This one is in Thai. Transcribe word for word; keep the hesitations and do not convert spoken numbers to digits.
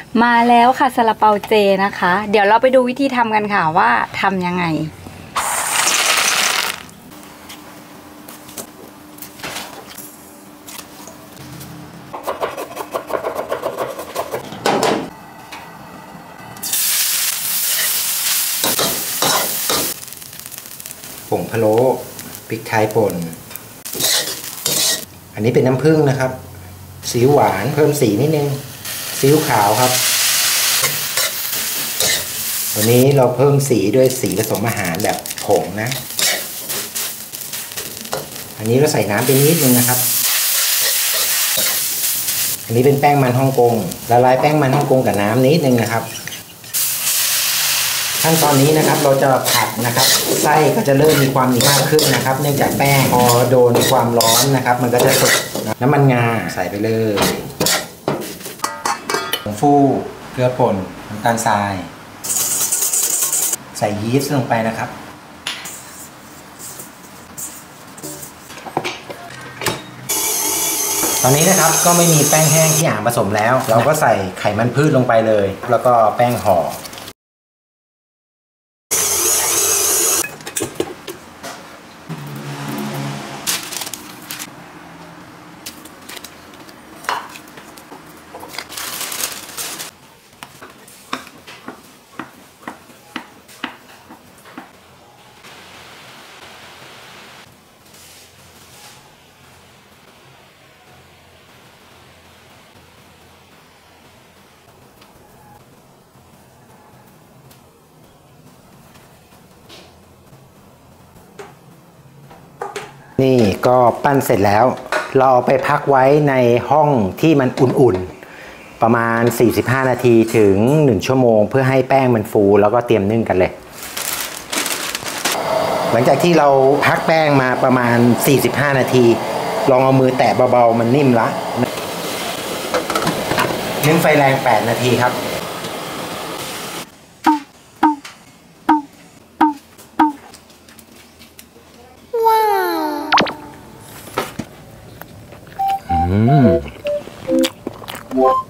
มาแล้วค่ะซาลาเปาเจนะคะเดี๋ยวเราไปดูวิธีทำกันค่ะว่าทำยังไงผงพะโล้พริกไทยป่นอันนี้เป็นน้ำผึ้งนะครับซีอิ๊วหวานเพิ่มสีนิดนึงซีอิ๊วขาวครับวันนี้เราเพิ่มสีด้วยสีผสมอาหารแบบผงนะอันนี้เราใส่น้ำไปนิดนึงนะครับอันนี้เป็นแป้งมันฮ่องกงละลายแป้งมันฮ่องกงกับน้ำนิดนึงนะครับขั้นตอนนี้นะครับเราจะผัดนะครับไส้ก็จะเริ่มมีความเหนียวมากขึ้นนะครับเนื่องจากแป้งพอโดนความร้อนนะครับมันก็จะสุกน้ำมันงาใส่ไปเลยผงฟูเกลือป่นน้ำตาลทรายใส่ยีสต์ลงไปนะครับตอนนี้นะครับก็ไม่มีแป้งแห้งที่อ่างผสมแล้วเราก็ใส่ไขมันพืชลงไปเลยแล้วก็แป้งห่อนี่ก็ปั้นเสร็จแล้วเราเอาไปพักไว้ในห้องที่มันอุ่นๆประมาณสี่สิบห้านาทีถึงหนึ่งชั่วโมงเพื่อให้แป้งมันฟูแล้วก็เตรียมนึ่งกันเลยหลังจากที่เราพักแป้งมาประมาณสี่สิบห้านาทีลองเอามือแตะเบาๆมันนิ่มละนึ่งไฟแรงแปดนาทีครับอืม